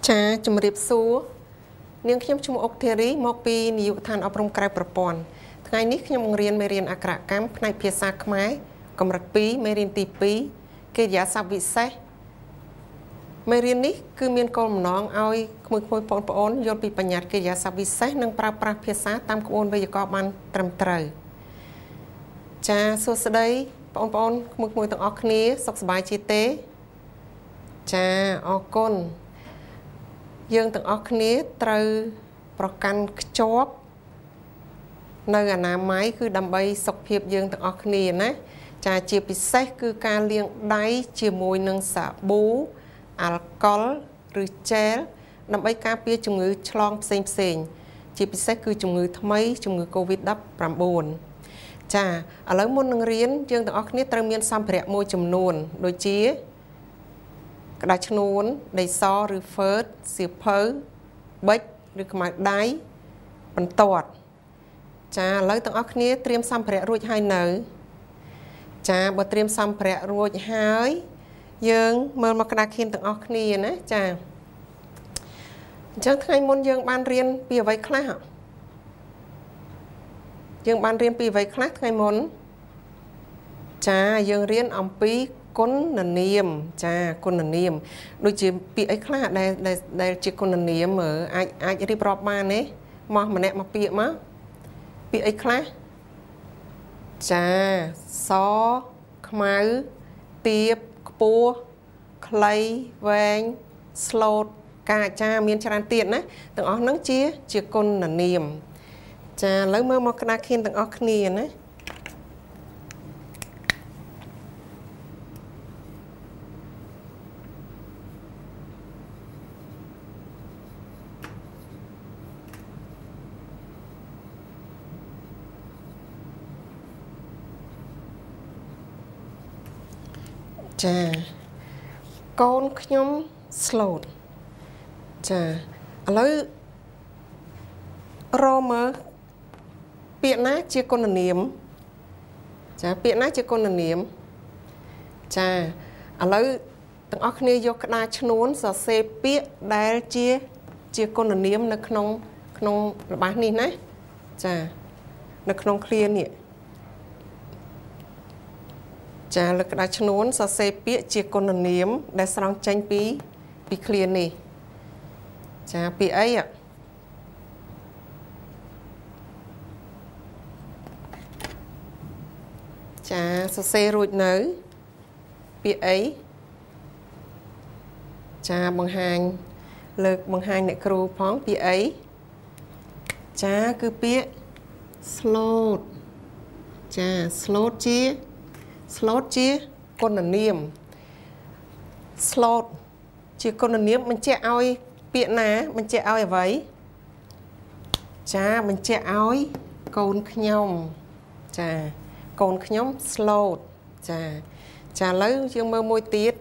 Cha chum riệp xua nhưng khi chúng ốc thề rí mọc pi nhiều than ở trong cáiប្រព័ន្ធ ថ្ងៃនេះខ្ញុំរៀនមេរៀនអក្ខរកម្មផ្នែកភាសាខ្មែរកម្រិត 2 មេរៀនទី 2 កិរិយាសព្ទវិសេស មេរៀននេះគឺមានគោលបំណងឲ្យក្មួយៗបងប្អូនយល់ពីបញ្ញត្តិកិរិយាសព្ទវិសេសនិងប្រើប្រាស់ភាសាតាមក្បួនវេយ្យាករណ៍បានត្រឹមត្រូវ ចាសួស្តីបងប្អូនក្មួយៗទាំងអស់គ្នាសុខសប្បាយជាទេ ចាអរគុណ យើងទាំងអស់គ្នាត្រូវប្រកាន់ខ្ជាប់នៅអនាម័យគឺដើម្បីសុខភាពយើងទាំងអស់គ្នាណាចាជាពិសេសគឺការលាងដៃជាមួយនឹងសាប៊ូអាល់កុលឬជែលដើម្បីការពារជំងឺឆ្លងផ្សេងៗជាពិសេសគឺជំងឺថ្មីជំងឺ COVID-19 ចាឥឡូវមុននឹងរៀនយើងទាំងអស់គ្នាត្រូវមានសម្ភារៈមួយចំនួនដូចជា ក្តារឈ្នួនដីសឬហ្វឺតសៀវភៅប៊ិចឬខ្មៅដៃបន្ទាត់ចាឥឡូវទាំងអស់គ្នាត្រៀមសម្ភារៈរួចហើយនៅចាបើត្រៀមសម្ភារៈរួចហើយយើងមើលមកក្តារខៀនទាំងអស់គ្នាណាចាអញ្ចឹងថ្ងៃមុនយើងបានរៀនពីអ្វីខ្លះយើងបានរៀនពីអ្វីខ្លះថ្ងៃមុនចាយើងរៀនអំពីគុណនាមចាគុណនាមដូចជាពាក្យអីខ្លះដែលជាគុណនាមអាចរៀបរាប់បានទេមកម្នាក់មកពាក្យមកពាក្យអីខ្លះចាសខ្មៅទាបខ្ពស់ខ្លីវែងស្លូតកាចាមានច្រើនទៀតណាទាំងអស់ហ្នឹងជាគុណនាមចាឥឡូវមើលមកក្តារខៀនទាំងអស់គ្នាណា ចាកូនខ្ញុំស្លូតចាឥឡូវរមើពាក្យណាជាគុណនាមចាពាក្យណាជាគុណនាមចាឥឡូវទាំងអស់គ្នាយកក្តារឈ្នួនសរសេរពាក្យដែលជាគុណនាមនៅក្នុងល្បះនេះណាចានៅក្នុងឃ្លានេះ ចាលើក្តារឈ្នួនសរសេរពាក្យជាគុណនាមដែលស្រង់ចេញពីឃ្លានេះចាពាក្យអីចាសរសេររួចនៅពាក្យអីចាបង្ហាញលើកបង្ហាញអ្នកគ្រូផងពាក្យអីចាគឺពាក្យ slot ចា slot ជា slot ជាគុណនាម slot ជាគុណនាមបញ្ជាក់ឲ្យពាក្យណាបញ្ជាក់ឲ្យអ្វីចាបញ្ជាក់ឲ្យកូនខ្ញុំចាកូនខ្ញុំ slot ចាឥឡូវយើងមើលមួយទៀត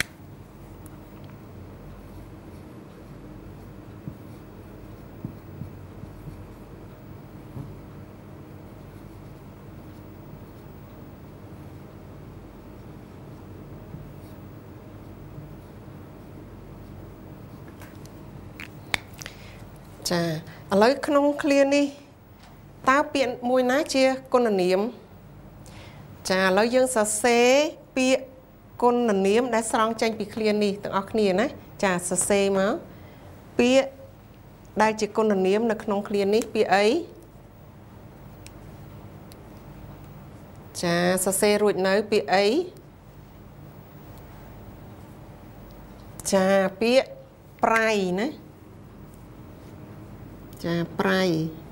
ចាឥឡូវក្នុងឃ្លានេះតើពាក្យមួយណាជាគុណនាមចាឥឡូវយើងសរសេរពាក្យគុណនាមដែលស្រង់ចេញពីឃ្លានេះទាំងអស់គ្នាណាចាសរសេរមកពាក្យដែលជាគុណនាមនៅក្នុងឃ្លានេះពាក្យអីចាសរសេររួចនៅពាក្យអីចាពាក្យប្រៃណា ចាប្រៃ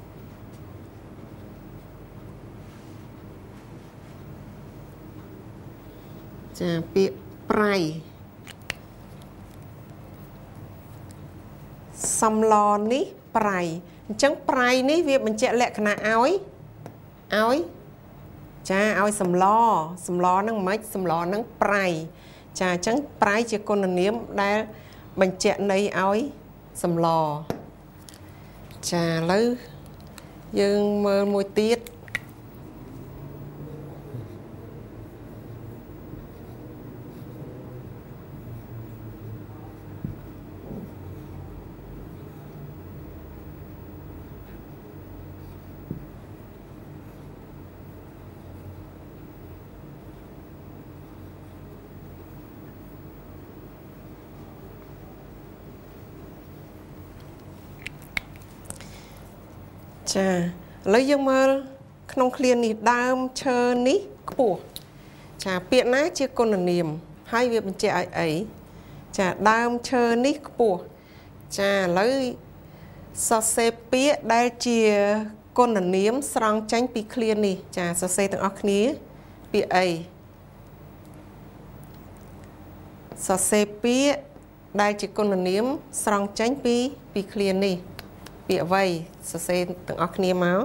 ចាពាក្យប្រៃសំឡនេះប្រៃអញ្ចឹងប្រៃនេះវាបញ្ជាក់លក្ខណៈឲ្យចាឲ្យសំឡហ្នឹងមិនសំឡហ្នឹងប្រៃចាអញ្ចឹងប្រៃជាគុណនាមដែលបញ្ជាក់ន័យឲ្យសំឡ ចាឥឡូវយើងមើលមួយទៀត chà lấy dương mơ không khliên ní đam chờ ní của chà biện ná chia con là niềm hai việc mình chạy ấy chà đam chờ ní của chà lấy so xe bía đai chia con là niềm sang tránh bị khliên ní chà so xe từng óc ní bị ấy so xe bía đai chia con là niềm sang tránh bị khliên ní bị vây so xe từng óc ní máu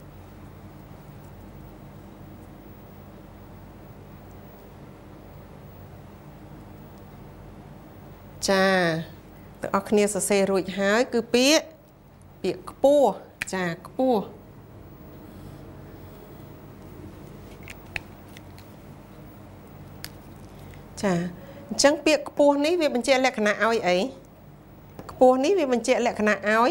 chà tự óc nia sơ xe rồi hái cứ bía cua chà cua chà chẳng bía cua ní vì mình chơi lẹ khả áo ấy cua ní vì mình chơi lẹ khả áo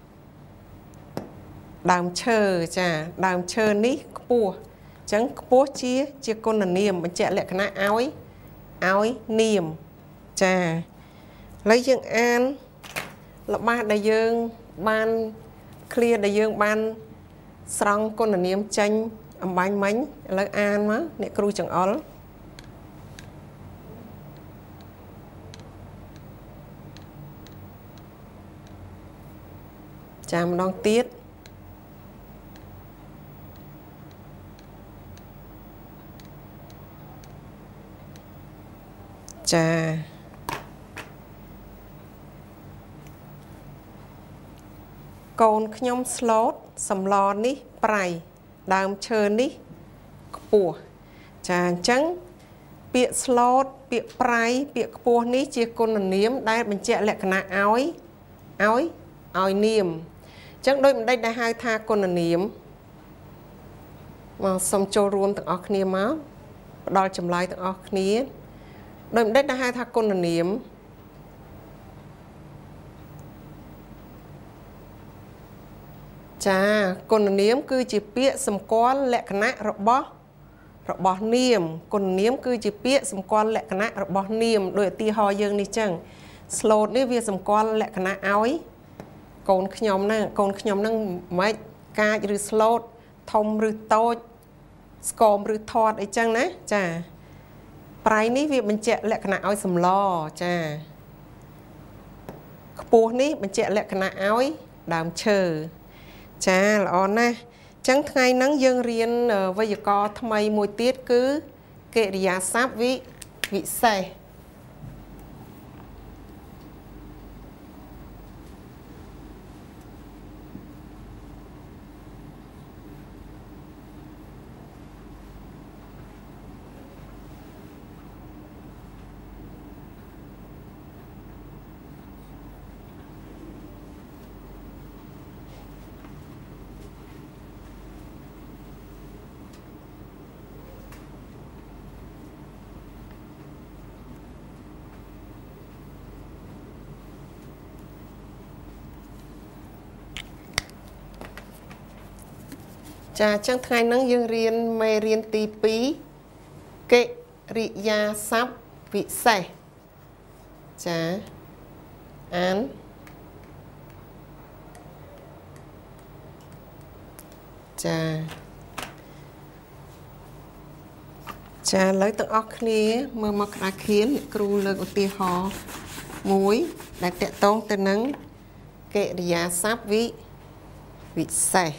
đàm chờ ní cua chẳng cua chia con là niềm mình chơi lẹ khả áo niềm chà lấy dương an là ba đại dương ban clear đại dương ban xong con là niệm tranh âm bánh mánh lấy an má nè kêu chẳng ó chà mà đang tiết chà con nhom slot sầm lò ní prai đam chờ ní cua chà trắng bịa slot bịa prai bịa cua ní chia con là niếm đây mình chạy lại cái áo niềm trắng đôi mình đây đã hai tha con là niếm mà xong cho luôn từng óc niềm máu đo chầm lại từng óc ní đôi mình đây đã hai tha con là niếm chà con niếm cứ chỉ biết sầm quan lẹ cái nát rồi bỏ niềm con niếm cứ chỉ biết sầm quan lẹ cái nát rồi bỏ niềm đôi ti ho dương đi chăng slot ní việc sầm quan lẹ cái nát áo ấy con nhom năng mấy ca rư slot thông rư to scom rư thọt ấy chăng nè chà prai ní việc mình chạy lẹ cái nát áo sầm lo chà cua ní mình chạy lẹ cái nát áo ấy đàm chờ chà là nè chẳng ngày nắng dương riêng với giờ có thay mùi tiết cứ kệ giá sáp vị xe chà chẳng ngày nắng dương riêng mê riêng tí pí kệ rị gia sắp vị xe chà án chà lấy từng óc ní mơ mọc ra khiến cửu lực của tì hò muối đại tệ tông tên nắng kệ rị gia sắp vị xe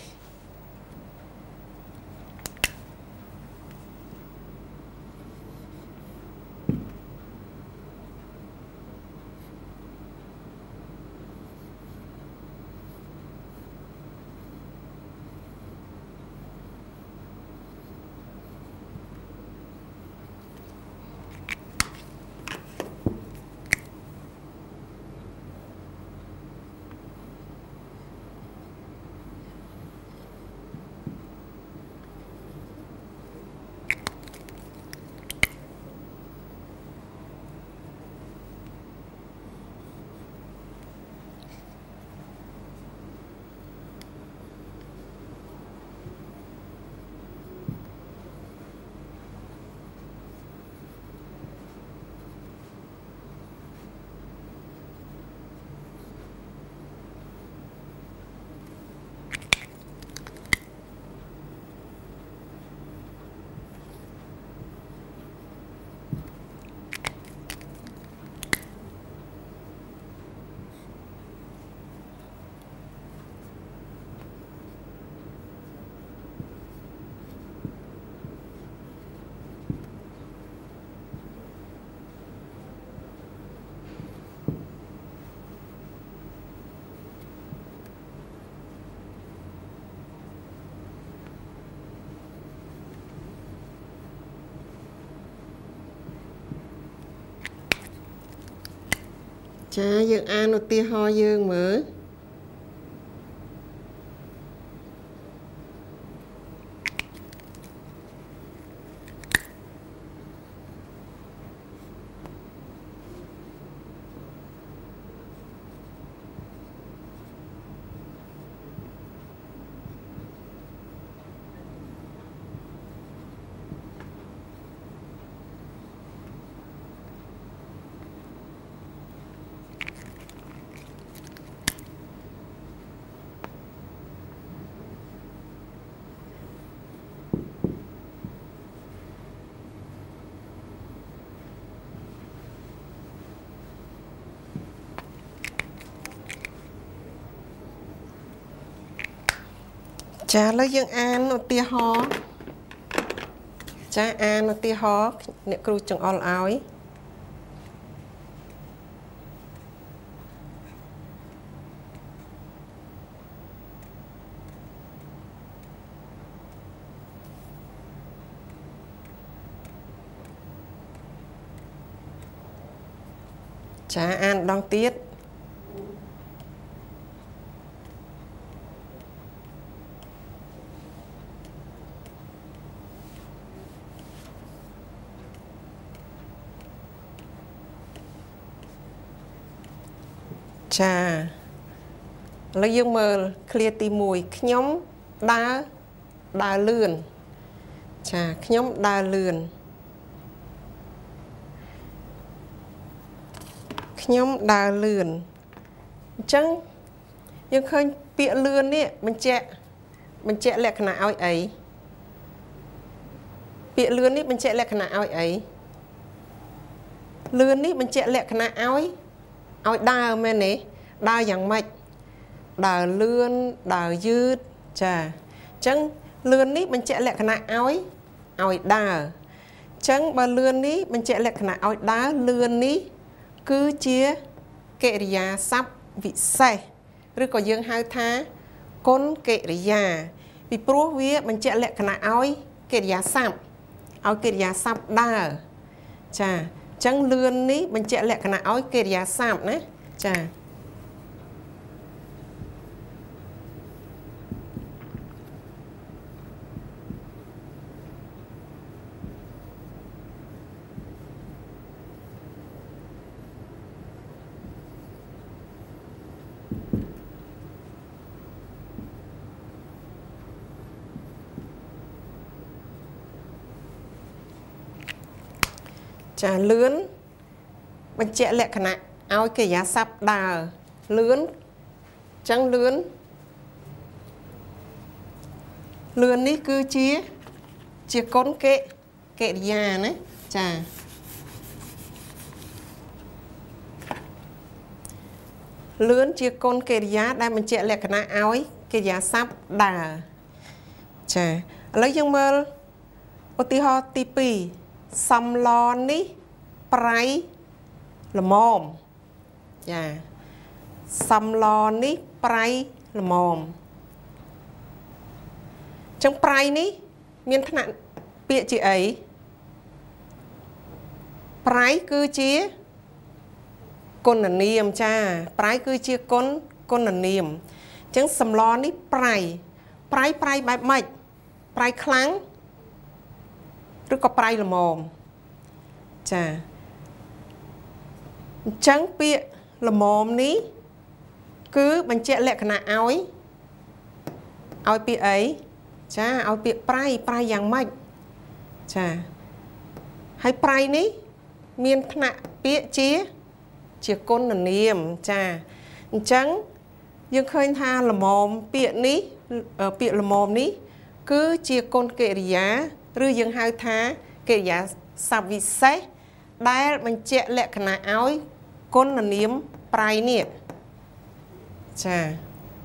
ចាយើងអានឧទាហរណ៍យើងមើលចាឥឡូវយើងអានឧទាហរណ៍ចាអានឧទាហរណ៍អ្នកគ្រូចង្អុលឲ្យចាអានម្ដងទៀតចាឥឡូវយើងមើលឃ្លាទី1ខ្ញុំដើរលឿនចាខ្ញុំដើរលឿនខ្ញុំដើរលឿនអញ្ចឹងយើងឃើញពាក្យលឿននេះបញ្ជាក់លក្ខណៈឲ្យអីពាក្យលឿននេះបញ្ជាក់លក្ខណៈឲ្យអីលឿននេះបញ្ជាក់លក្ខណៈឲ្យដើរមែនទេដើរយ៉ាងម៉េចដើរលឿនដើរយឺតចាអញ្ចឹងលឿននេះបញ្ជាក់លក្ខណៈឲ្យដើរអញ្ចឹងបើលឿននេះបញ្ជាក់លក្ខណៈឲ្យដើរលឿននេះគឺជាកិរិយាសព្ទវិសេសឬក៏យើងហៅថាគុណកិរិយាពីព្រោះវាបញ្ជាក់លក្ខណៈឲ្យកិរិយាសព្ទដើរចាអញ្ចឹងលឿននេះបញ្ជាក់លក្ខណៈឲ្យកិរិយាសព្ទណាចាចាលឿនបញ្ជាក់លក្ខណៈឲ្យកិរិយាសព្ទដើរលឿនអញ្ចឹងលឿននេះគឺជាគុណកិរិយាណាចាលឿនជាគុណកិរិយាដែលបញ្ជាក់លក្ខណៈឲ្យកិរិយាសព្ទដើរចាឥឡូវយើងមើលឧទាហរណ៍ទី2សំឡនេះប្រៃល្មមចាសំឡនេះប្រៃល្មមចឹងប្រៃនេះមានថ្នាក់ពាក្យជាអីប្រៃគឺជាគុណនាមចាប្រៃគឺជាគុណនាមអញ្ចឹងសំឡនេះប្រៃបែបម៉េចប្រៃខ្លាំងឬក៏ប្រៃល្មមចាអញ្ចឹងពាក្យល្មមនេះគឺបញ្ជាក់លក្ខណៈឲ្យពាក្យអីចាឲ្យពាក្យប្រៃយ៉ាងម៉េចចាហើយប្រៃនេះមានថ្នាក់ពាក្យជាគុណនាមចាអញ្ចឹងយើងឃើញថាល្មមពាក្យល្មមនេះគឺជាគុណកិរិយាឬយើងហៅថាកិរិយាសព្ទវិសេសដែលបញ្ជាក់លក្ខណៈឲ្យគុណនាមប្រៃនេះចាឥ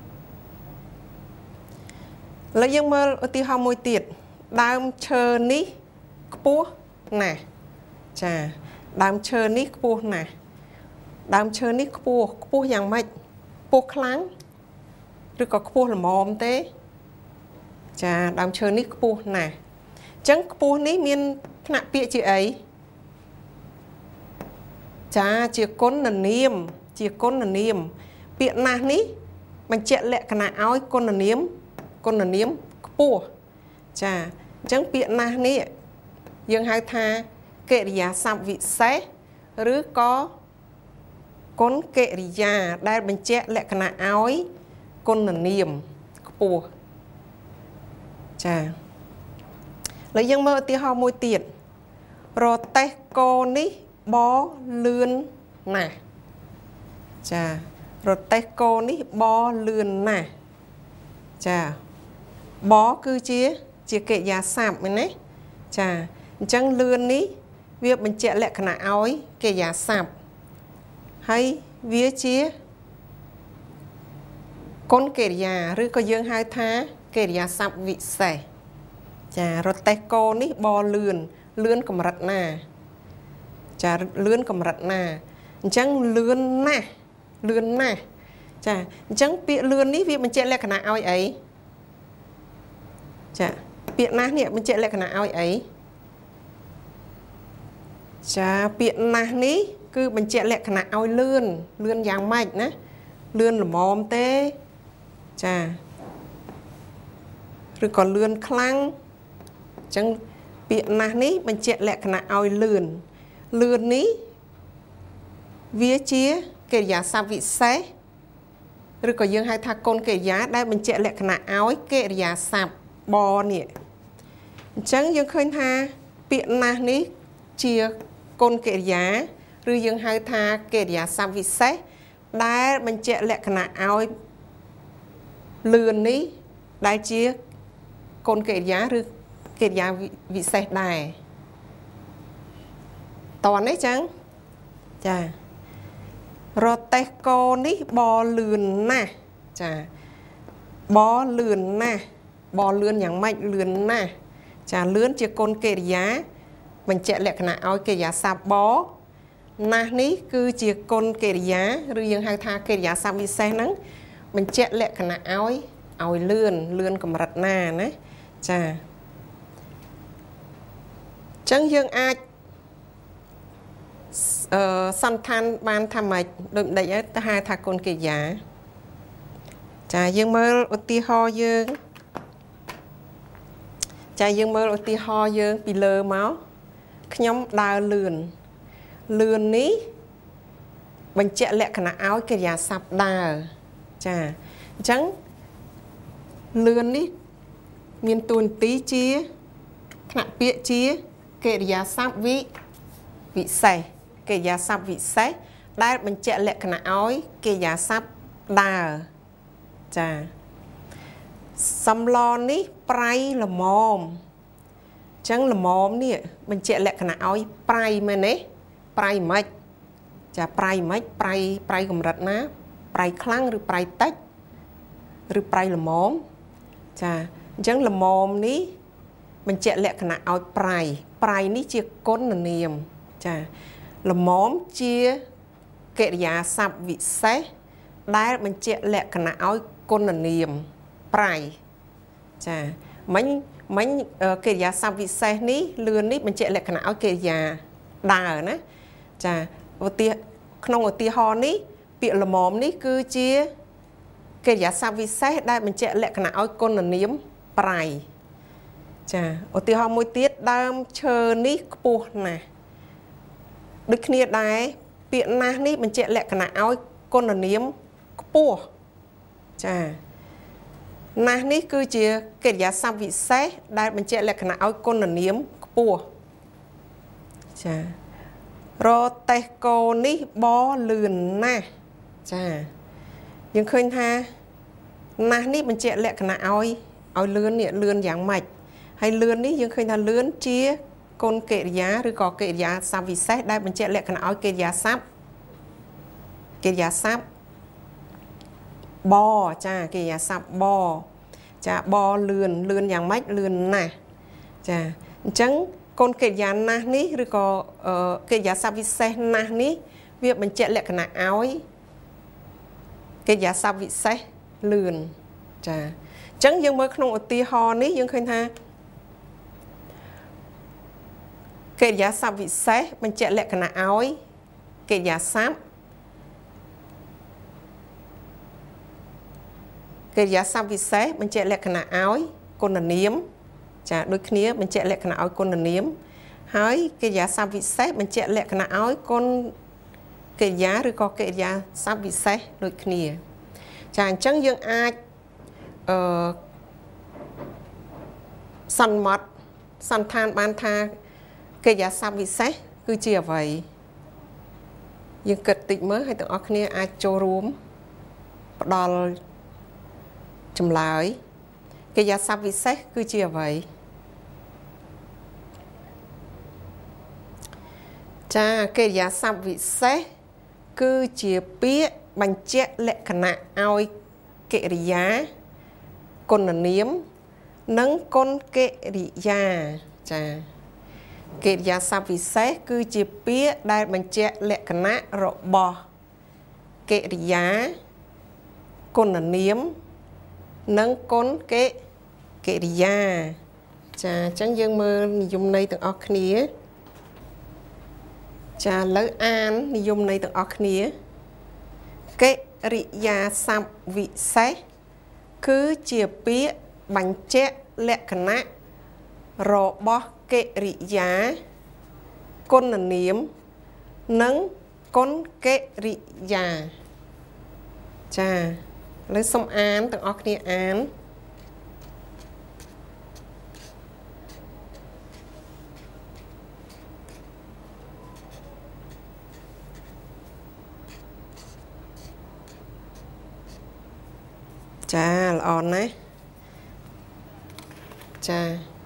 ឡូវយើងមើលឧទាហរណ៍មួយទៀតដើមឈើនេះខ្ពស់ណាស់ចាដើមឈើនេះខ្ពស់ណាស់ដើមឈើនេះខ្ពស់យ៉ាងម៉េចខ្ពស់ខ្លាំងឬក៏ខ្ពស់ល្មមទេចាដើមឈើនេះខ្ពស់ណាស់អញ្ចឹងខ្ពស់នេះមានថ្នាក់ពាក្យជាអីចាជាគុណនាម chia côn niệm bịa na ní mình chạy lẹ cái nào áo côn niệm cua chà chẳng bịa na ní dương hai tha kệ giá sắm vị xé rứ có con kệ giá đây mình chạy lẹ cái nào áo côn niệm cua chà lấy dân mơ tia ho môi tiền rồi tay cô ní bó lươn nè chà rồi tay cô ní bó lươn nè chà bó cứ chia kệ giá sạp mình đấy chà chẳng lươn ní việc mình chạy lại khả áo ấy kệ giá sạp hay vía chia con kệ giá rồi có dương hai thá kệ giá sạp vị xẻ chà rồi tay cô ní bó lươn cầm rật nà chà lươn cầm rật nà chẳng lươn nà chà chẳng bịa lươn ní việc mình chạy lại khả áo ấy chà bịa ná nè mình chạy lại khả áo ấy chà bịa ná ní cứ mình chạy lại khả áo lươn dạng mạch ná lươn là mồm tê chà rồi còn lươn khăn chẳng bịa ná ní mình chạy lại khả áo lươn ní vía chia kể giá sao vị xé rồi có dương hai thà con kể giá đây mình chạy lại khả áo kể giá sạp bò nè chẳng dương khơi tha biện na ní chia con kể giá rồi dương hai thà kể giá sạp vị xé đây mình chạy lại khả áo lươn ní đây chia con kể giá rồi kể giá vị xé đài toàn đấy chẳng chà rồi tay cô ní bò lươn nè chà bò lươn nè bò lươnอย่างmạnh lươn nè chà lươn chia con kề giá mình chạy lẹ khả áo kề giá sạp bó nà ní cứ chia con kề giá rồi dương hai tha kề giá sạp bị xe nắng mình chạy lẹ khả áo lươn cầm rật nà nè chà chẳng dương ai săn than ban tham mạch đụng đẩy ta hai thà con kề giá chà dương mơ ô ti ho dương chà dương mơ ô ti ho dương bị lơ máu nhóm đào lươn ní mình chạy lẹ khả áo kề giá sạp đào chà chẳng lươn ní miền tuần tí chia khả bịa chia kề giá sạp vị xài kề giá sạp vị xế đây mình chạy lẹ khả áo kề giá sạp đào chà xăm lo ní prai là mồm chẳng là mồm nè mình chạy lẹ khả áo prai mà nế prai mạch chà prai mạch prai cầm rật ná prai khăn rồi prai tách rồi prai là mồm chà chẳng là mồm ní mình chạy lẹ khả áo prai ní chia côn là niềm chà là móm chia kệ giá sạp vị xế đây mình chạy lẹ khả áo con là niềm prai chà mấy kệ giá sạp vị xế ní lươn ní mình chạy lẹ khả áo kệ giá đà ná chà không ở tia ho ní bịa là móm ní cứ chia kệ giá sạp vị xế đây mình chạy lẹ khả áo con là niềm prai chà ở tia ho môi tiết đam chờ ní bùa nè đức kia đây biện na ní mình chạy lẹ khả áo con là niếm cua chà na ní cứ chia kể giá sạp vị xé đây mình chạy lẹ khả áo con là niếm cua chà rồi tay cô ní bó lươn nè chà nhưng khơi tha na ní mình chạy lẹ khả áo lươn nè lươn dạng mạch hay lươn ní nhưng khơi tha lươn chia con kệ giá rồi có kệ giá sạp vị xế đây mình chạy lẹ khả áo kệ giá sạp bò chà kệ giá sạp bò chà bò lươn dạng mách lươn nè chà chẳng con kệ giá na ní rồi có kệ giá sạp vị xế na ní việc mình chạy lẹ khả áo kệ giá sạp vị xế lươn chà chẳng dương mới không ở tia ho ní dương khơi tha kệ giá sạp vị xế mình chạy lẹ khả áo kệ giá sạp កិរិយាសព្ទវិសេសបញ្ជាក់លក្ខណៈឲ្យគុណនាមចាដូចគ្នាបញ្ជាក់លក្ខណៈឲ្យគុណនាមហើយកិរិយាសព្ទវិសេសបញ្ជាក់លក្ខណៈឲ្យគុណកិរិយាឬក៏កិរិយាសព្ទវិសេសដូចគ្នាចាអញ្ចឹងយើងអាចសន្មតសន្តានបានថាកិរិយាសព្ទវិសេសគឺជាអ្វីយើងគិតតិចមើលឲ្យទាំងអស់គ្នាអាចចូលរួមផ្ដល់ចម្លើយកិរិយាសព្ទវិសេសគឺជាអ្វីចាកិរិយាសព្ទវិសេសគឺជាពាក្យបញ្ជាក់លក្ខណៈឲ្យកិរិយាគុណនាមនិងគុណកិរិយាចាកិរិយាសព្ទវិសេសគឺជាពាក្យដែលបញ្ជាក់លក្ខណៈរបស់កិរិយាគុណនាមនិងគុណកិរិយាចាអញ្ចឹងយើងមើលនិយមន័យទាំងអស់គ្នាចាឥឡូវអាននិយមន័យទាំងអស់គ្នាកិរិយាសព្ទវិសេសគឺជាពាក្យបញ្ជាក់លក្ខណៈរបស់កិរិយាគុណនាមនិងគុណកិរិយាចាឥឡូវសូមអានទាំងអស់គ្នាអានចាល្អណាស់ចា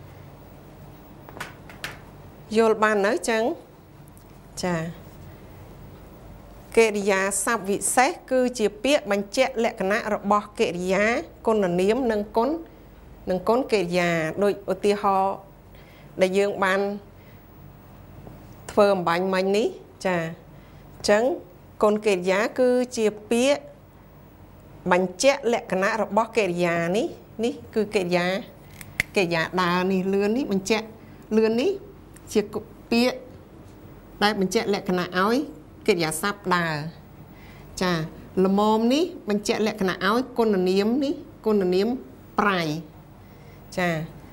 យល់បាននៅចឹងចាកិរិយាសព្ទវិសេសគឺជាពាក្យបញ្ជាក់លក្ខណៈរបស់កិរិយាគុណនាមនិងគុណកិរិយាដូចឧទាហរណ៍ដែលយើងបានធ្វើអំបញ្ញមិញនេះចាអញ្ចឹងគុណកិរិយាគឺជាពាក្យបញ្ជាក់លក្ខណៈរបស់កិរិយានេះគឺកិរិយាដើរនេះលឿននេះបញ្ជាក់លឿននេះជាពាក្យដែលបញ្ជាក់លក្ខណៈឲ្យកិរិយាសព្ទដើរចាល្មមនេះបញ្ជាក់លក្ខណៈឲ្យគុណនាមនេះគុណនាមប្រៃចា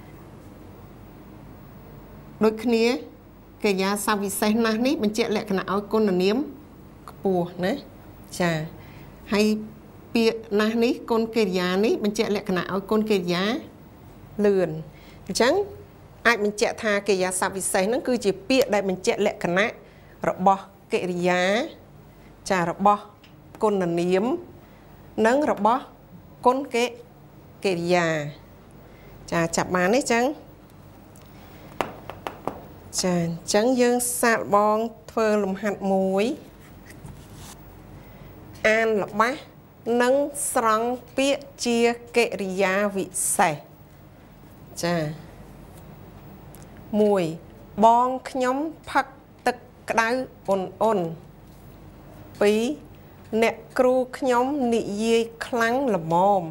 ដូចគ្នាកិរិយាសព្ទវិសេសណាស់នេះបញ្ជាក់លក្ខណៈឲ្យគុណនាមខ្ពស់ណាចាហើយពាក្យណាស់នេះគុណកិរិយានេះបញ្ជាក់លក្ខណៈឲ្យគុណកិរិយាលឿនអញ្ចឹងអាចបញ្ជាក់ថាកិរិយាសព្ទវិសេសហ្នឹងគឺជាពាក្យដែលបញ្ជាក់លក្ខណៈរបស់កិរិយាចារបស់គុណនាមនិងរបស់គុណកិរិយាចាចាប់បានទេចឹងចាអញ្ចឹងយើងសាកបងធ្វើលំហាត់មួយអានល្បះនិងស្រង់ពាក្យជាកិរិយាវិសេសចា1បងខ្ញុំផឹកទឹកក្តៅអ៊ុន2អ្នកគ្រូខ្ញុំនិយាយខ្លាំងល្មម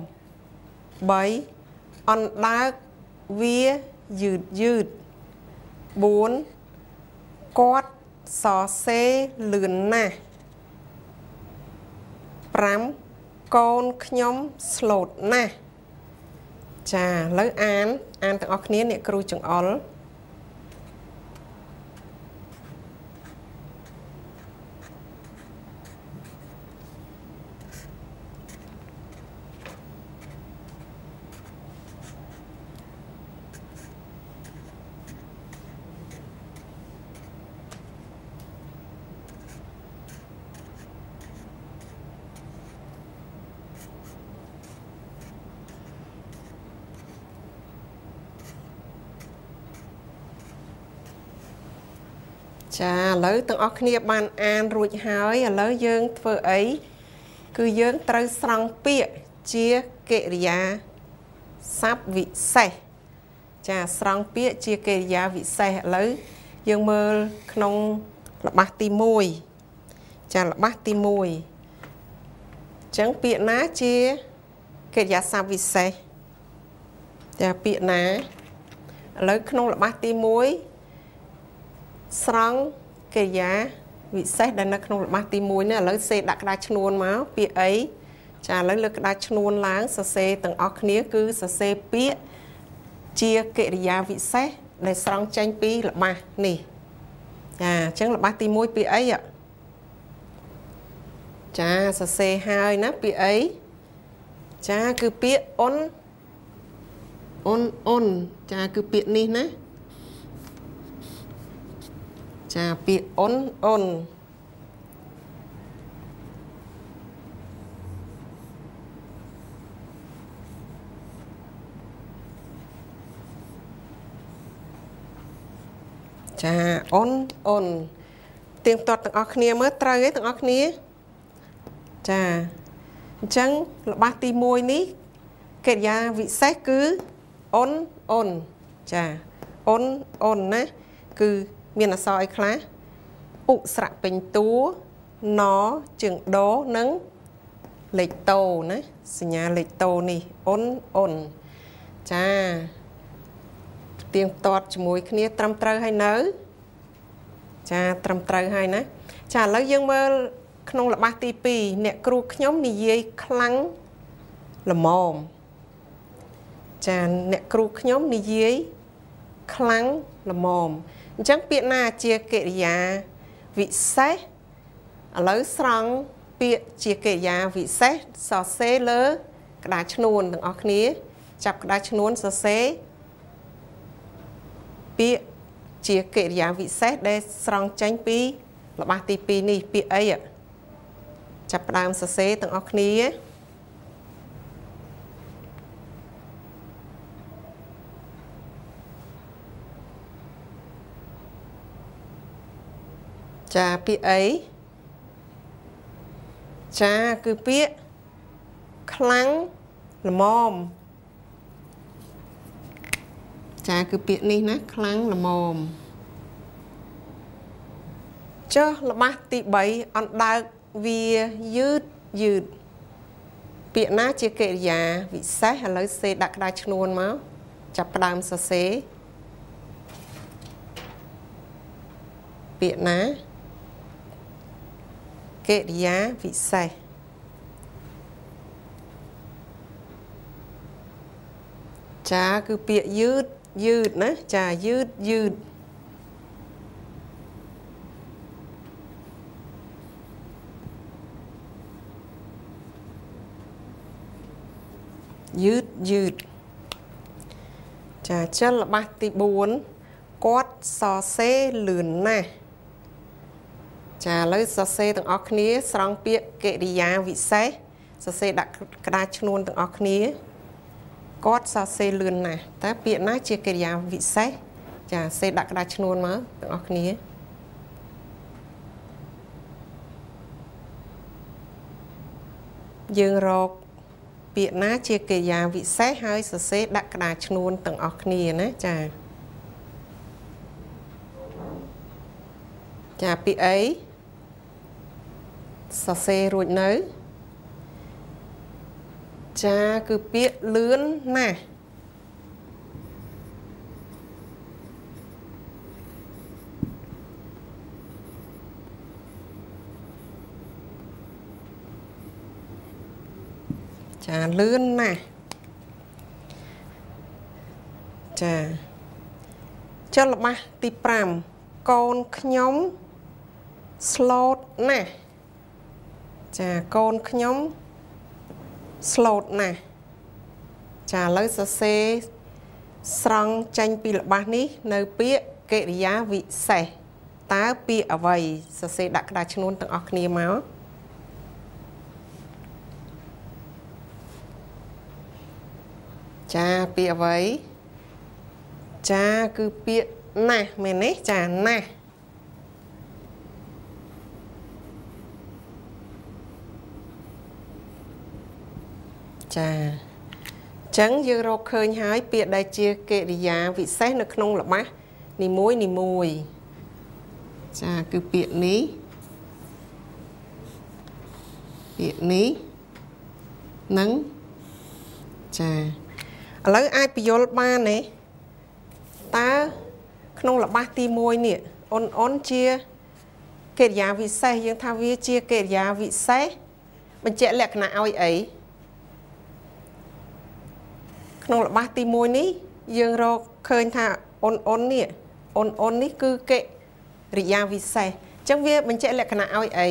3អណ្ដើកវាយឺត4គាត់សរសេរលឿនណាស់5កូនខ្ញុំស្លូតណាស់ចាឥឡូវអានទាំងអស់គ្នាអ្នកគ្រូចង្អុលចាឥឡូវទាំងអស់គ្នាបានអានរួចហើយឥឡូវយើងធ្វើអីគឺយើងត្រូវស្រង់ពាក្យជាកិរិយាសព្ទវិសេសចាស្រង់ពាក្យជាកិរិយាវិសេសឥឡូវយើងមើលក្នុងល្បះទី1ចាល្បះទី1អញ្ចឹងពាក្យណាជាកិរិយាសព្ទវិសេសចាពាក្យណាឥឡូវក្នុងល្បះទី1ស្រង់កិរិយាវិសេសដែលនៅក្នុងល្បះទី1នេះឥឡូវសេដាក់ក្តារឈ្នួនមកពាក្យអី chà lấy lực đá chuồn láng sơ xe từng óc nia cứ sơ xe pía chia kệ gia vị xét để xong tranh pi là ba nè chà chẳng là ba tí môi pi ấy ạ chà sơ xe hai ná pi ấy chà cứ pía ôn chà cứ pía ní ná chà pía ôn chà ôn tiếng tọt từng óc nia mới trời ấy từng óc nia chà chẳng là ba tí môi ní kể ra vị xét cứ ôn chà ôn ná cứ miền là soi khá ụ sạ bình tú nó chừng đố nắng lệch tô ná sinh nhà lệch tô nì ôn chà tiếng tọt cho mùi kia trầm trơ hay nớ chà trầm trơ hay ná chà lấy dương mơ không là ba tí pi nè cru nhóm nì dây khăn là mồm chà nè cru nhóm nì dây khăn là mồm chẳng biết na chia kệ giá vị xét lấy xong biết chia kệ giá vị xét so xế lỡ cái đá chân nuôn từng ọc ní chạp cái đá chân nuôn so xế biết chia kệ giá vị xét để xong tranh pi là ba tí pi ní biết ấy ạ chạp đám so xế từng ọc ní ấy chà pi ấy chà cứ biết khăn là mồm chà cứ biết ní ná khăn là mồm cho là ba tí bảy ăn đau vì dứt biết ná chia kệ giá vị sách hay lấy xe đặt đai chân luôn máu chập đam sơ xế biết ná kệ giá vị sai chà cứ bịa dứt ná chà dứt chà chân là ba tí bốn quát so xế lươn nè chà lấy sơ xe từng óc ní xong biết kệ đi giá vị xe sơ xe đặt cái đá chân luôn từng óc ní cót sơ xe lươn nè ta biết ná chia kệ giá vị xe chà xe đặt cái đá chân luôn mà từng óc ní dương rộp biết ná chia kệ giá vị xe hơi sơ xe đặt cái đá chân luôn từng óc ní ná chà bị ấy sơ xe rồi nới chà cứ biết lươn nè chà lươn nè chà cho là ba tí pram con nhóm slot nè chà con nhóm slot nè chà lấy sơ xe xong tranh pi là ba ní nơi biết kệ giá vị xe tá pi ở vầy sơ xe đặt đá chân luôn từng ọc nia máu chà pi ở vầy chà cứ pi nè mẹ nế chà nè chà chẳng dư rô khơi hái bịa đại chia kệ đi giá vị xét nó không là má nì mùi chà cứ bịa ní nắng chà lấy ai bị vô ba này ta không là ba tí môi nè ôn chia kệ giá vị xét nhưng thao vi chia kệ giá vị xét បញ្ជាក់លក្ខណៈឲ្យអីក្នុងល្បះទី1នេះយើងរកឃើញថាអូននេះអូននេះគឺកិរិយាវិសេសអញ្ចឹងវាបញ្ជាក់លក្ខណៈឲ្យអី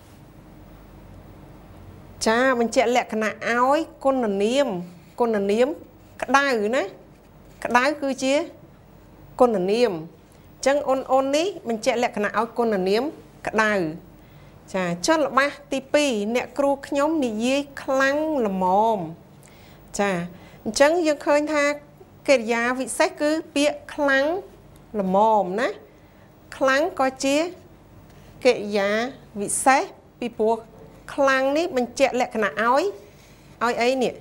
ចាបញ្ជាក់លក្ខណៈឲ្យគុណនាមក្តៅណាក្តៅគឺជាគុណនាមអញ្ចឹងអូននេះបញ្ជាក់លក្ខណៈឲ្យគុណនាមក្តៅចាចុះល្បះទី2អ្នកគ្រូខ្ញុំនិយាយខ្លាំងល្មមចាអញ្ចឹងយើងឃើញថាកិរិយាវិសេសគឺពាក្យខ្លាំងល្មមណាខ្លាំងក៏ជាកិរិយាវិសេសពីព្រោះខ្លាំងនេះបញ្ជាក់លក្ខណៈឲ្យអីនេះ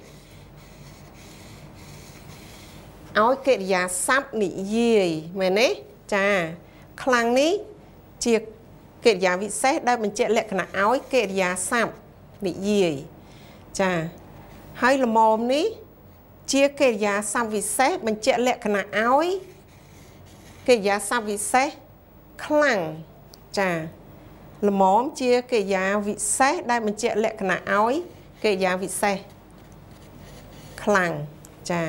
ឲ្យកិរិយាសព្ទនិយាយមែនទេចាខ្លាំងនេះជាកិរិយាវិសេសដែលបញ្ជាក់លក្ខណៈឲ្យកិរិយាសព្ទនិយាយចាហើយល្មមនេះជាកិរិយាសព្ទវិសេសបញ្ជាក់លក្ខណៈឲ្យកិរិយាសព្ទវិសេសខ្លាំងចាល្មមជាកិរិយាវិសេសដែលបញ្ជាក់លក្ខណៈឲ្យកិរិយាវិសេសខ្លាំងចា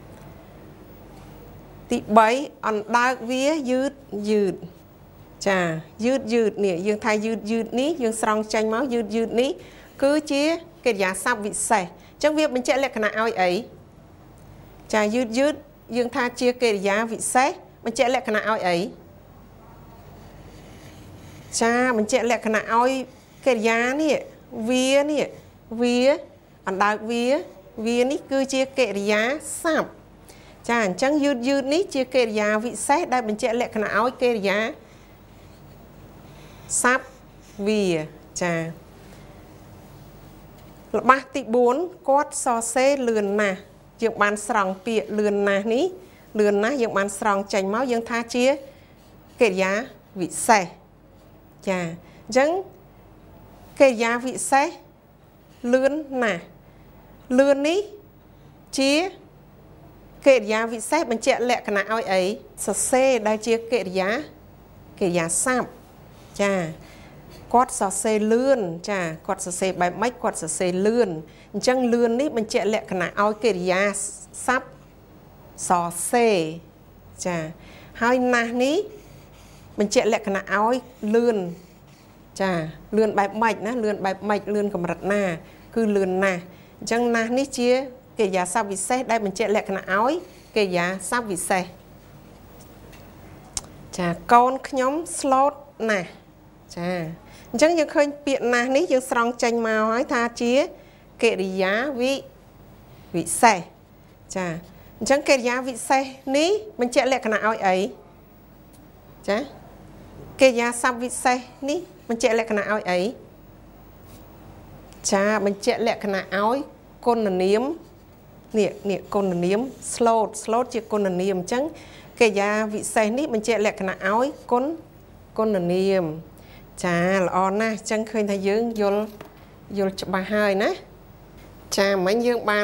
ទី3អណ្ដើកវាយឺតចាយឺតនេះយើងថាយឺតនេះយើងស្រង់ចេញមកយឺតនេះគឺជាកិរិយាសព្ទវិសេសអញ្ចឹងវាបញ្ជាក់លក្ខណៈឲ្យអីចាយឺតយើងថាជាកិរិយាវិសេសបញ្ជាក់លក្ខណៈឲ្យអីចាបញ្ជាក់លក្ខណៈឲ្យកិរិយានេះវាអណ្ដើកវានេះគឺជាកិរិយាសព្ទចាអញ្ចឹងយឺតនេះជាកិរិយាវិសេសដែលបញ្ជាក់លក្ខណៈឲ្យកិរិយាសព្ទវាចាល្បះទី4គាត់សរសេរលឿនណាស់យើងបានស្រង់ពាក្យលឿនណាស់នេះលឿនណាស់យើងបានស្រង់ចេញមកយើងថាជាកិរិយាវិសេសចាអញ្ចឹងកិរិយាវិសេសលឿនណាស់លឿននេះជាកិរិយាវិសេសបញ្ជាក់លក្ខណៈឲ្យអីសរសេរដែលជាកិរិយាសព្ទចាគាត់សរសេរលឿនចាគាត់សរសេរបែបម៉េចគាត់សរសេរលឿនអញ្ចឹងលឿននេះបញ្ជាក់លក្ខណៈឲ្យកិរិយាសព្ទសរសេរចាហើយណាស់នេះបញ្ជាក់លក្ខណៈឲ្យលឿនចាលឿនបែបម៉េចណាលឿនបែបម៉េចលឿនកម្រិតណាគឺលឿនណាស់អញ្ចឹងណាស់នេះជាកិរិយាសព្ទវិសេសដែលបញ្ជាក់លក្ខណៈឲ្យកិរិយាសព្ទវិសេសចាកូនខ្ញុំស្លូតណាស់ចាអញ្ចឹងយើងឃើញពាក្យណាស់នេះយើងស្រង់ចេញមកហើយថាជាកិរិយាវិសេសចាអញ្ចឹងកិរិយាវិសេសនេះបញ្ជាក់លក្ខណៈឲ្យអីចាកិរិយាសព្ទវិសេសនេះបញ្ជាក់លក្ខណៈឲ្យអីចាបញ្ជាក់លក្ខណៈឲ្យគុណនាមនេះគុណនាម slot ជាគុណនាមអញ្ចឹងកិរិយាវិសេសនេះបញ្ជាក់លក្ខណៈឲ្យគុណនាមចាល្អណាស់អញ្ចឹងឃើញថាយើងយល់ច្បាស់ហើយណាចាមិញយើងបាន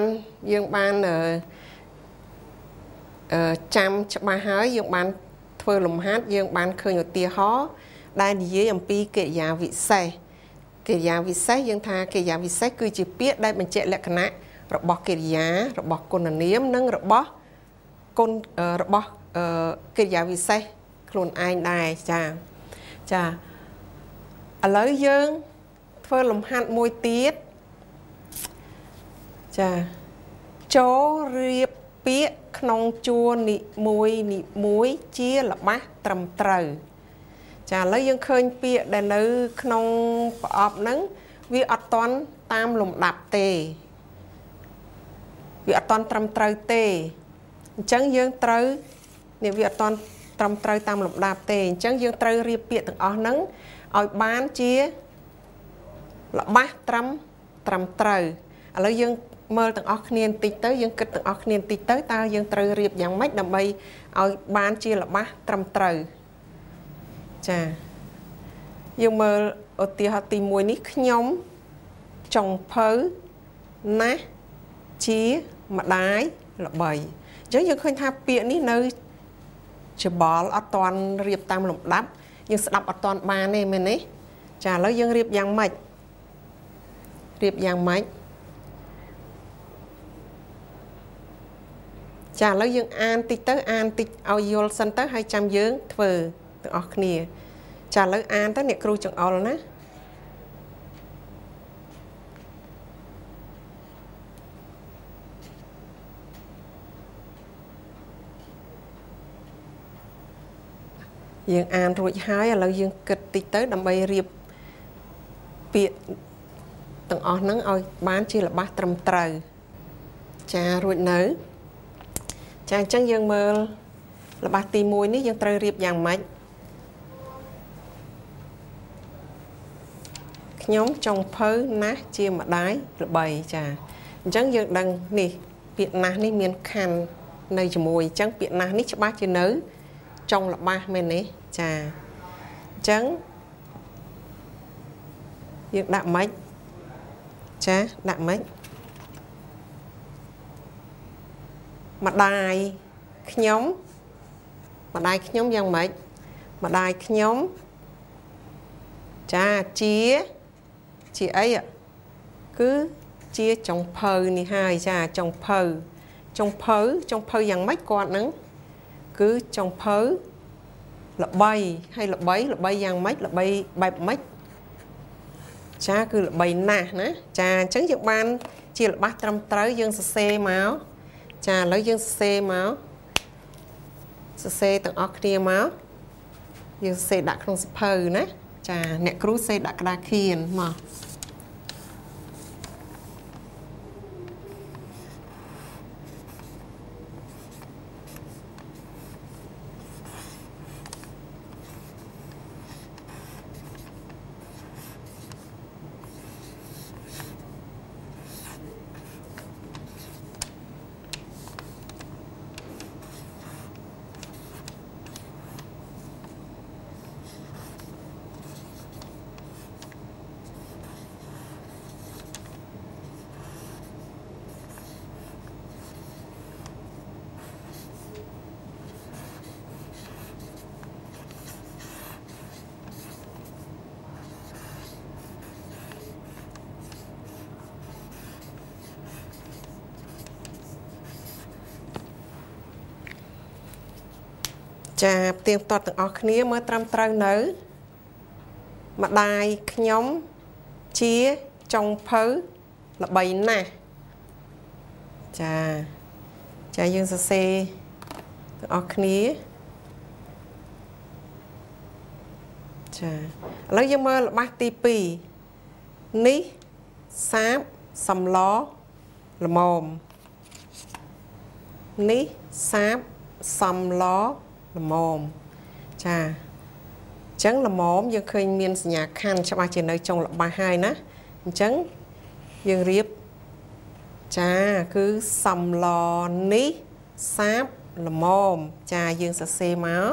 ចាំច្បាស់ហើយយើងបានធ្វើលំហាត់យើងបានឃើញឧទាហរណ៍ដែលនិយាយអំពីកិរិយាវិសេសយើងថាកិរិយាវិសេសគឺជាពាក្យដែលបញ្ជាក់លក្ខណៈរបស់កិរិយារបស់គុណនាមនិងរបស់កិរិយាវិសេសខ្លួនឯងដែរចាឥឡូវយើងធ្វើលំហាត់មួយទៀតចាចូលរៀបពាក្យក្នុងជួរនីមួយជាល្បះត្រឹមត្រូវចាឥឡូវយើងឃើញពាក្យដែលនៅក្នុងប្រអប់ហ្នឹងវាអត់តាន់តាមលំដាប់ទេវាអត់តាន់ត្រឹមត្រូវទេអញ្ចឹងយើងត្រូវនេះវាអត់តាន់ត្រឹមត្រូវតាមលំដាប់ទេអញ្ចឹងយើងត្រូវរៀបពាក្យទាំងអស់ហ្នឹងឲ្យបានជាល្បះត្រឹមត្រូវឥឡូវយើងមើលទាំងអស់គ្នាបន្តិចទៅយើងគិតទាំងអស់គ្នាបន្តិចទៅតើយើងត្រូវរៀបយ៉ាងម៉េចដើម្បីឲ្យបានជាល្បះត្រឹមត្រូវចាយើងមើលឧទាហរណ៍ទី1នេះខ្ញុំចុងភៅណាស់ជាម្ដាយល្បីអញ្ចឹងយើងឃើញថាពាក្យនេះនៅច្បល់អត់តាន់រៀបតាមលំដាប់យើងស្ដាប់អត់តាន់បានទេមែនទេចាឥឡូវយើងរៀបយ៉ាងម៉េចរៀបយ៉ាងម៉េចចាឥឡូវយើងអានតិចទៅអានតិចឲ្យយល់សិនទៅហើយចាំយើងធ្វើទាំងអស់គ្នាចាឥឡូវអានទៅអ្នកគ្រូចង្អុលណាយើងអានរួចហើយឥឡូវយើងគិតតិចទៅដើម្បីរៀបពាក្យទាំងអស់ហ្នឹងឲ្យបានជាល្បះត្រឹមត្រូវចារួចនៅចាអញ្ចឹងយើងមើលល្បះទី1នេះយើងត្រូវរៀបយ៉ាងម៉េចខ្ញុំចុងភៅណាស់ជាម្ដាយល្បីចាអញ្ចឹងយើងដឹងនេះពាក្យណាស់នេះមានខណ្ឌនៅជាមួយអញ្ចឹងពាក្យណាស់នេះច្បាស់ជានៅចុងល្បះមែនទេចាអញ្ចឹងយើងដាក់ម៉េចចាដាក់ម៉េចម្ដាយខ្ញុំយ៉ាងម៉េចម្ដាយខ្ញុំចាជាអីគឺជាចុងភៅនេះហើយចាចុងភៅយ៉ាងម៉េចគាត់ហ្នឹងគឺចុងភៅល្បីហើយល្បីយ៉ាងម៉េចល្បីបែបម៉េចចាគឺល្បីណាស់ណាចាអញ្ចឹងយើងបានជាល្បះត្រឹមត្រូវយើងសរសេរមកចាឥឡូវយើងសរសេរទាំងអស់គ្នាមកយើងសរសេរដាក់ក្នុងសៀវភៅណាចាអ្នកគ្រូសេដាក់ក្តារខៀនមកចាផ្ទៀងផ្ទាត់ទាំងអស់គ្នាមើលត្រឹមត្រូវនៅម្ដាយខ្ញុំជាចុងភៅល្បីណាស់ចាយើងសរសេរទាំងអស់គ្នាចាឥឡូវយើងមើលល្បះទី2នេះសាបសំឡល្មមនេះសាបសំឡល្មមចាអញ្ចឹងល្មមយើងឃើញមានសញ្ញាខណ្ឌច្បាស់ជានៅចុងល្បះហើយណាអញ្ចឹងយើងរៀបចាគឺសំឡនេះសាបល្មមចាយើងសរសេរមក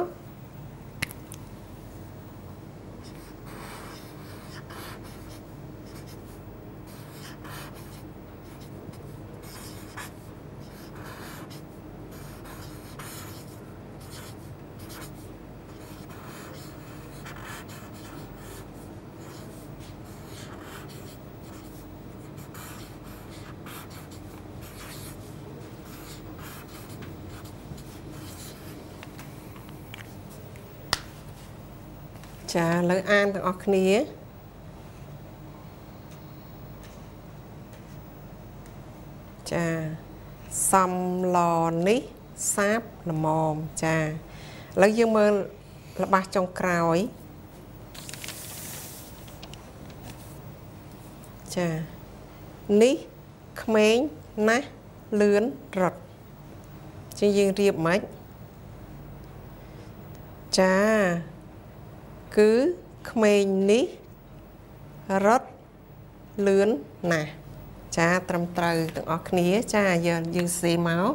ចាឥឡូវអានទាំងអស់គ្នាចាសំឡនេះសាបល្មមចាឥឡូវយើងមើលល្បះចុងក្រោយចានេះក្មេងណាស់លឿនរត់ជាយើងរៀបម៉េចចាគឺក្មេងនេះរត់លឿនណាស់ចាត្រឹមត្រូវទាំងអស់គ្នាចាយើងសេមក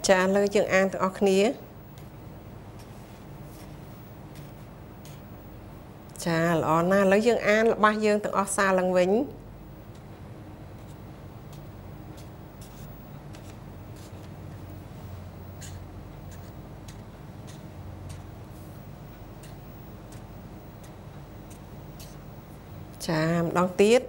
ចាលើយើងអានទាំងអស់គ្នាចាល្អណាស់ឥឡូវយើងអានរបស់យើងទាំងអស់សារឡើងវិញចាម្ដងទៀត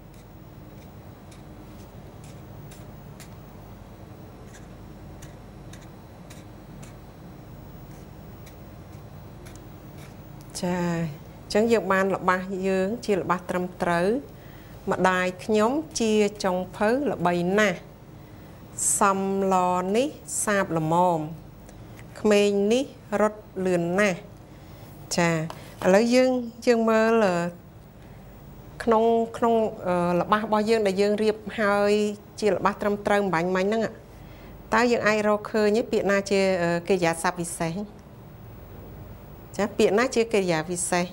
ចាអញ្ចឹងយើងបានរបស់យើងជារបស់ត្រឹមត្រូវម្ដាយខ្ញុំជាចុងភៅល្បីណាស់សំឡនេះសាបល្មមក្មេងនេះរត់លឿនណាស់ចាឥឡូវយើងមើលក្នុងរបស់របស់យើងដែលយើងរៀបហើយជារបស់ត្រឹមត្រូវម្បាញ់មិញហ្នឹងតើយើងអាចរកឃើញពាក្យណាជាកិរិយាសព្ទវិសេសចាពាក្យណាជាកិរិយាវិសេស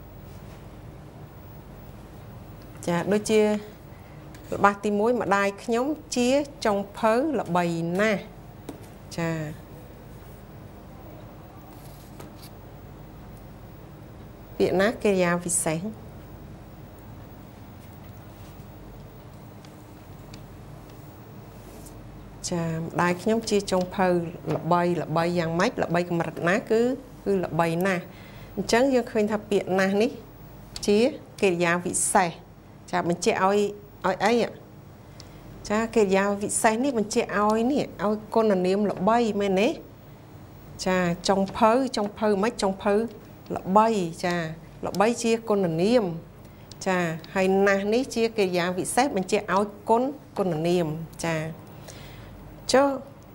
ចាដូចជារបស់ទី1ម្ដាយខ្ញុំជាចុងភៅល្បីណាស់ចាពាក្យណាកិរិយាវិសេសចាម្ដាយខ្ញុំជាចុងភៅល្បីយ៉ាងម៉េចល្បីកម្រិតណាគឺល្បីណាស់អញ្ចឹងយើងឃើញថាពាក្យណាស់នេះជាកិរិយាវិសេសចាបញ្ជាក់ឲ្យអីចាកិរិយាវិសេសនេះបញ្ជាក់ឲ្យគុណនាមល្បីមែនទេចាចុងភៅមិនចុងភៅល្បីចាល្បីជាគុណនាមចាហើយណាស់នេះជាកិរិយាវិសេសបញ្ជាក់ឲ្យគុណនាមចាចុះ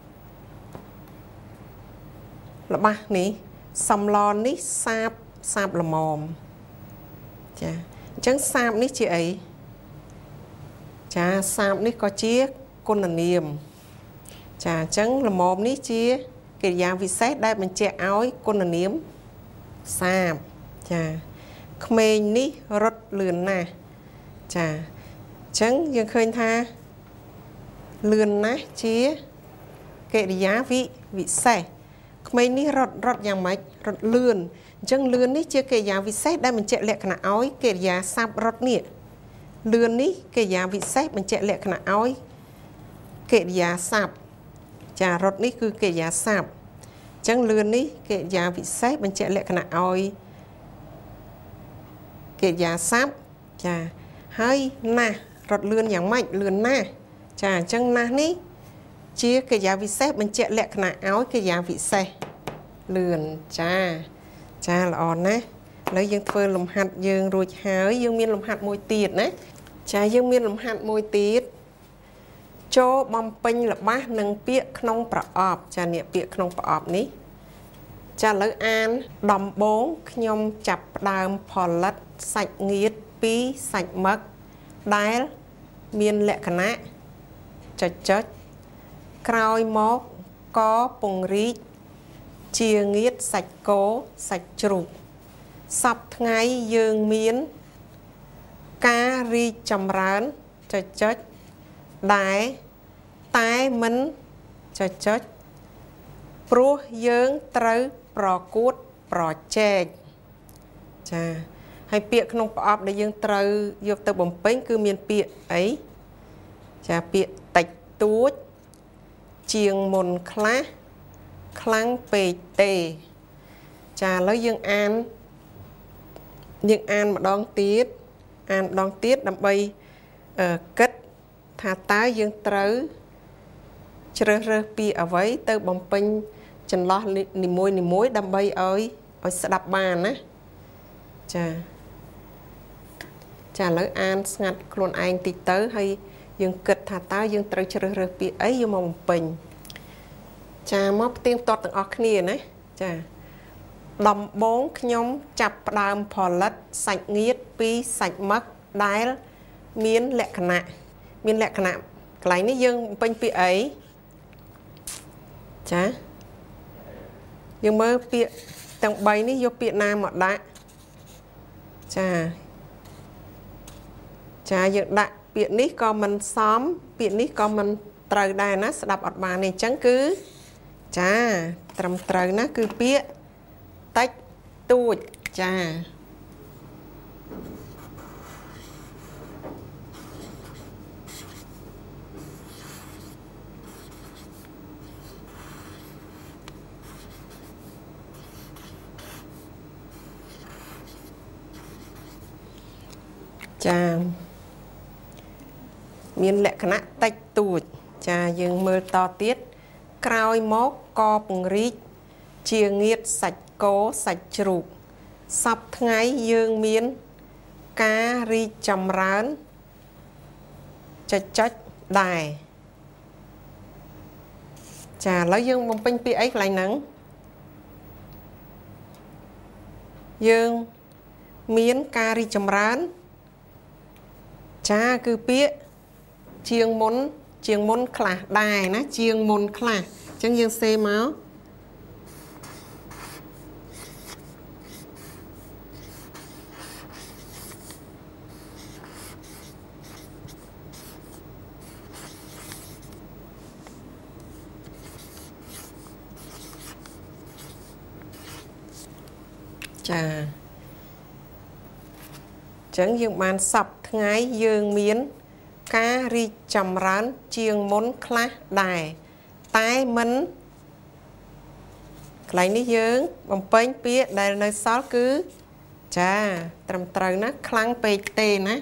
របស់នេះសំឡនេះសាបល្មមចាអញ្ចឹងសាបនេះជាអីចាសាបនេះក៏ជាគុណនាមចាអញ្ចឹងល្មមនេះជាកិរិយាវិសេសដែលបញ្ជាក់ឲ្យគុណនាមសាបចាក្មេងនេះរត់លឿនណាស់ចាអញ្ចឹងយើងឃើញថាលឿនណាស់ជាកិរិយាវិសេសក្មេងនេះរត់យ៉ាងម៉េចរត់លឿនអញ្ចឹងលឿននេះជាកិរិយាវិសេសដែលបញ្ជាក់លក្ខណៈឲ្យកិរិយាសព្ទរត់នេះលឿននេះកិរិយាវិសេសបញ្ជាក់លក្ខណៈឲ្យកិរិយាសព្ទចារត់នេះគឺកិរិយាសព្ទអញ្ចឹងលឿននេះកិរិយាវិសេសបញ្ជាក់លក្ខណៈឲ្យកិរិយាសព្ទចាហើយណាស់រត់លឿនយ៉ាងម៉េចលឿនណាស់ចាអញ្ចឹងណាស់នេះជាកិរិយាវិសេសបញ្ជាក់លក្ខណៈឲ្យកិរិយាវិសេសលឿនចាល្អណាស់ឥឡូវយើងធ្វើលំហាត់យើងរួចហើយយើងមានលំហាត់មួយទៀតណាចាយើងមានលំហាត់មួយទៀតចូលបំពេញរបស់នឹងពាក្យក្នុងប្រអប់ចានេះពាក្យក្នុងប្រអប់នេះចាឥឡូវអានដំបូងខ្ញុំចាប់ផ្ដើមផលិតសាច់ងៀតពីសាច់មឹកដែលមានលក្ខណៈចុចក្រោយមកកពង្រីកជាងៀតសាច់គោសាច់ជ្រូកសពថ្ងៃយើងមានការរីកចម្រើនចុចដែលតែមិនចុចព្រោះយើងត្រូវប្រកួតប្រជែកចាហើយពាក្យក្នុងប្រអប់ដែលយើងត្រូវយកទៅបំពេញគឺមានពាក្យអីចាពាក្យតិចតួចជាងមុនខ្លះខ្លាំងពេកទេចាឥឡូវយើងអានម្ដងទៀតដើម្បីគិតថាតើយើងត្រូវជ្រើសរើសពាក្យអ្វីទៅបំពេញចន្លោះនីមួយដើម្បីឲ្យស្ដាប់បានណាចាឥឡូវអានស្ងាត់ខ្លួនឯងតិចទៅហើយយើងគិតថាតើយើងត្រូវជ្រើសរើសពាក្យអីយកមកបំពេញចាមកផ្ទៀងផ្ទាត់ទាំងអស់គ្នាណាចាដំបូងខ្ញុំចាប់ផ្ដើមផលិតសាច់ងៀតពីសាច់មឹកដែលមានលក្ខណៈកន្លែងនេះយើងបំពេញពាក្យអីចាយើងមើលពាក្យទាំង3នេះយកពាក្យណាមកដាក់ចាយើងដាក់ពាក្យនេះក៏មិនសមពាក្យនេះក៏មិនត្រូវដែរណាស្ដាប់អត់បានទេអញ្ចឹងគឺចាត្រឹមត្រូវណាគឺពាក្យតិចតួចចាចាមានលក្ខណៈតិចតួចចាយើងមើលតទៀតក្រោយមកកពង្រីកជាងៀតសាច់គោសាច់ជ្រូកសពថ្ងៃយើងមានការរីកចម្រើនចុចដែរចាឥឡូវយើងបំពេញពាក្យអីកន្លែងហ្នឹងយើងមានការរីកចម្រើនចាគឺពាក្យជាងមុនខ្លះដែរណាជាងមុនខ្លះអញ្ចឹងយើងសេមកចាអញ្ចឹងយើងបានសពថ្ងៃយើងមានការរីកចម្រើនជាងមុនខ្លះដែរតែមិនកន្លែងនេះយើងបំពេញពាក្យដែលនៅសល់គឺចាត្រឹមត្រូវណាខ្លាំងពេកទេណា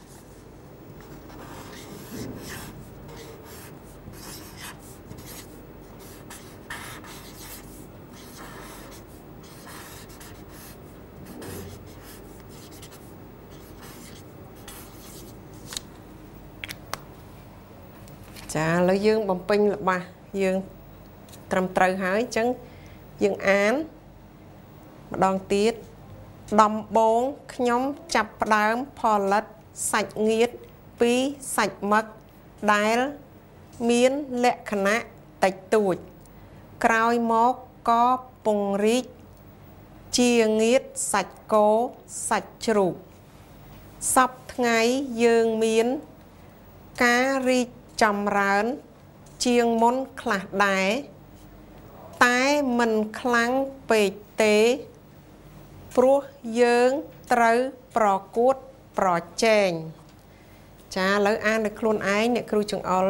ចាឥឡូវយើងបំពេញល្បះយើងត្រឹមត្រូវហើយអញ្ចឹងយើងអានម្ដងទៀតដំបងខ្ញុំចាប់ផ្ដើមផលិតសាច់ងៀតពីសាច់មឹកដែលមានលក្ខណៈតិចតួចក្រោយមកក៏ពង្រីកជាងៀតសាច់គោសាច់ជ្រូកសពថ្ងៃយើងមានការរីកចម្រើនជាងមុនខ្លះដែរតែមិនខ្លាំងពេកទេព្រោះយើងត្រូវប្រកួតប្រជែងចាឥឡូវអានដល់ខ្លួនឯងអ្នកគ្រូចង្អុល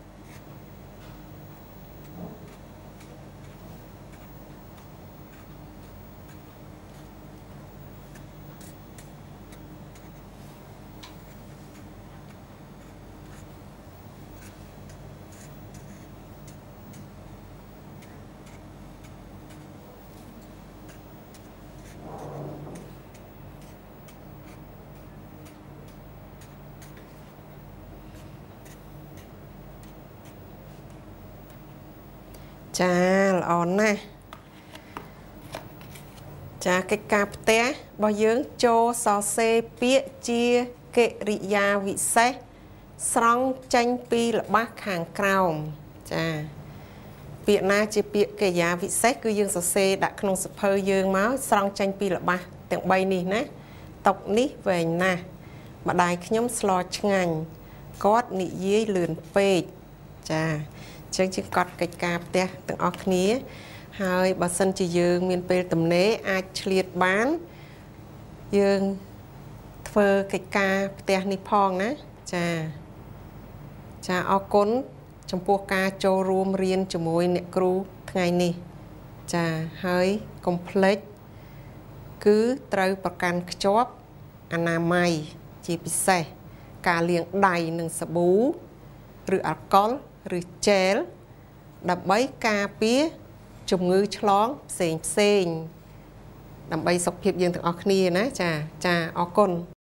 ចាល្អណាស់ចាកិច្ចការផ្ទះរបស់យើងចូលសរសេរពាក្យជាកិរិយាវិសេសស្រង់ចេញពីល្បះខាងក្រោមចាពាក្យណាជាពាក្យកិរិយាវិសេសគឺយើងសរសេរដាក់ក្នុងសៀវភៅយើងមកស្រង់ចេញពីល្បះទាំង3នេះណាតុកនេះវែងណាស់ម្ដាយខ្ញុំស្លឆ្ងាញ់គាត់និយាយលឿនពេកចាចឹងជាកត់កិច្ចការផ្ទះទាំងអស់គ្នាហើយបើសិនជាយើងមានពេលទំនេរអាចឆ្លៀតបានយើងធ្វើកិច្ចការផ្ទះនេះផងណាចាអរគុណចំពោះការចូលរួមរៀនជាមួយអ្នកគ្រូថ្ងៃនេះចាហើយកុំភ្លេចគឺត្រូវប្រកាន់ខ្ជាប់អនាម័យជាពិសេសការលាងដៃនឹងសាប៊ូឬអាល់កុលឬជែលដើម្បីការពារជំងឺឆ្លងផ្សេងដើម្បីសុខភាពយើងទាំងអស់គ្នាណាចាអរគុណ